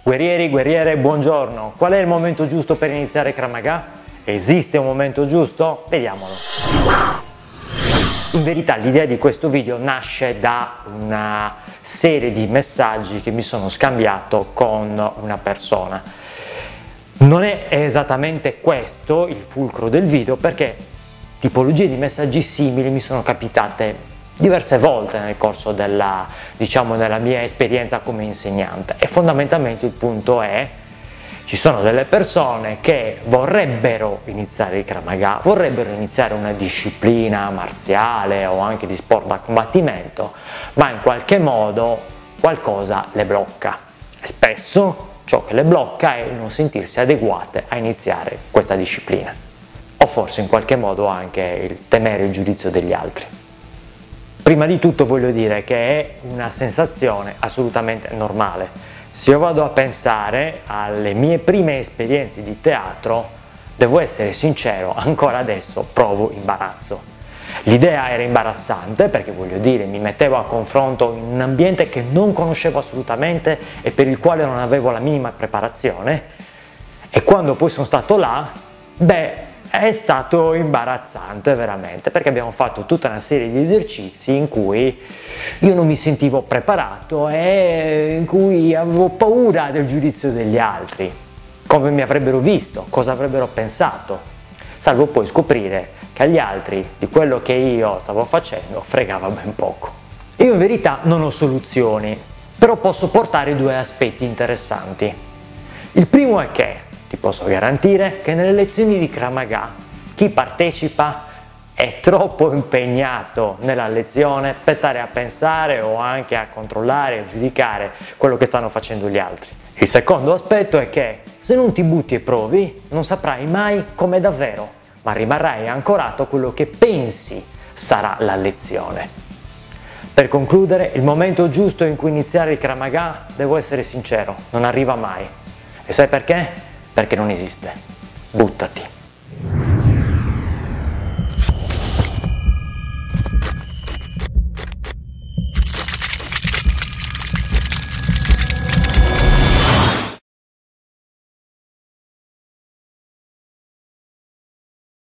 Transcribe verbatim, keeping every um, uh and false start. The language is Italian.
Guerrieri, guerriere, buongiorno. Qual è il momento giusto per iniziare Krav Maga? Esiste un momento giusto? Vediamolo. In verità l'idea di questo video nasce da una serie di messaggi che mi sono scambiato con una persona. Non è esattamente questo il fulcro del video, perché tipologie di messaggi simili mi sono capitate diverse volte nel corso della, diciamo, della mia esperienza come insegnante, e fondamentalmente il punto è: ci sono delle persone che vorrebbero iniziare il Krav Maga, vorrebbero iniziare una disciplina marziale o anche di sport da combattimento, ma in qualche modo qualcosa le blocca. E spesso ciò che le blocca è il non sentirsi adeguate a iniziare questa disciplina, o forse in qualche modo anche il temere il giudizio degli altri. Prima di tutto voglio dire che è una sensazione assolutamente normale. Se io vado a pensare alle mie prime esperienze di teatro, devo essere sincero, ancora adesso provo imbarazzo. L'idea era imbarazzante perché, voglio dire, mi mettevo a confronto in un ambiente che non conoscevo assolutamente e per il quale non avevo la minima preparazione, e quando poi sono stato là, beh, è stato imbarazzante veramente, perché abbiamo fatto tutta una serie di esercizi in cui io non mi sentivo preparato e in cui avevo paura del giudizio degli altri, come mi avrebbero visto, cosa avrebbero pensato, salvo poi scoprire che agli altri di quello che io stavo facendo fregava ben poco. Io in verità non ho soluzioni, però posso portare due aspetti interessanti. Il primo è che ti posso garantire che nelle lezioni di Krav Maga chi partecipa è troppo impegnato nella lezione per stare a pensare o anche a controllare e giudicare quello che stanno facendo gli altri. Il secondo aspetto è che se non ti butti e provi non saprai mai com'è davvero, ma rimarrai ancorato a quello che pensi sarà la lezione. Per concludere, il momento giusto in cui iniziare il Krav Maga, devo essere sincero, non arriva mai. E sai perché? Perché non esiste. Buttati.